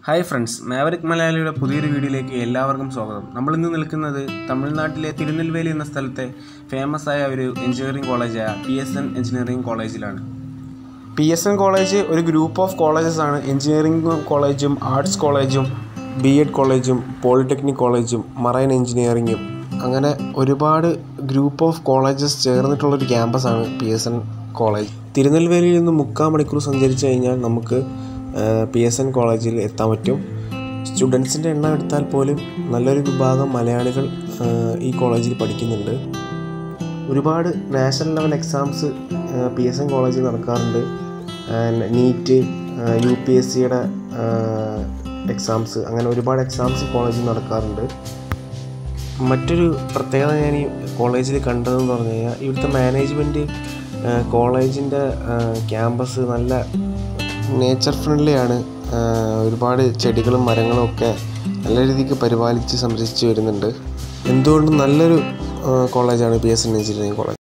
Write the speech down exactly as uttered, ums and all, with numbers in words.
Hi friends, മാവരിക് മലയാളിയുടെ പുതിയൊരു വീഡിയോയിലേക്ക് എല്ലാവർക്കും സ്വാഗതം. നമ്മളിന്ന് നിൽക്കുന്നത് തമിഴ്നാട്ടിലെ തിരുനെൽവേലി എന്ന സ്ഥലത്തെ ഫേമസ് ആയ ഒരു എഞ്ചിനീയറിംഗ് കോളേജായ പി എസ് എൻ എഞ്ചിനീയറിംഗ് കോളേജിലാണ്. പി എസ് എൻ കോളേജ് ഒരു ഗ്രൂപ്പ് ഓഫ് കോളേജസ് ആണ്. എഞ്ചിനീയറിംഗ് കോളേജും ആർട്സ് കോളേജും ബി എഡ് കോളേജും പോളിടെക്നിക് കോളേജും മറൈൻ എഞ്ചിനീയറിംഗും അങ്ങനെ ഒരുപാട് ഗ്രൂപ്പ് ഓഫ് കോളേജസ് ചേർന്നിട്ടുള്ളൊരു ക്യാമ്പസാണ് പി എസ് എൻ കോളേജ്. തിരുനെൽവേലിയിൽ നിന്ന് മുക്കാൽ മണിക്കൂർ സഞ്ചരിച്ചു കഴിഞ്ഞാൽ നമുക്ക് പി എസ് എൻ കോളേജിൽ എത്താൻ പറ്റും. സ്റ്റുഡൻസിൻ്റെ എണ്ണം എടുത്താൽ പോലും നല്ലൊരു വിഭാഗം മലയാളികൾ ഈ കോളേജിൽ പഠിക്കുന്നുണ്ട്. ഒരുപാട് national level exams P S N കോളേജിൽ നടക്കാറുണ്ട്. നീറ്റ്, യു പി എസ് സിയുടെ എക്സാംസ്, അങ്ങനെ ഒരുപാട് എക്സാംസ് കോളേജിൽ നടക്കാറുണ്ട്. മറ്റൊരു പ്രത്യേകത ഞാൻ ഈ കോളേജിൽ കണ്ടതെന്ന് പറഞ്ഞു കഴിഞ്ഞാൽ ഇവിടുത്തെ മാനേജ്മെൻറ്റ് കോളേജിൻ്റെ ക്യാമ്പസ് നല്ല നേച്ചർ ഫ്രണ്ട്ലിയാണ്. ഒരുപാട് ചെടികളും മരങ്ങളും ഒക്കെ നല്ല രീതിക്ക് പരിപാലിച്ച് സംരക്ഷിച്ച് വരുന്നുണ്ട്. എന്തുകൊണ്ടും നല്ലൊരു കോളേജാണ് P S N engineering college.